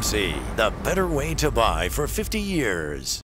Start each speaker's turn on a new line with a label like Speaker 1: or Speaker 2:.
Speaker 1: GMC, the better way to buy for 50 years.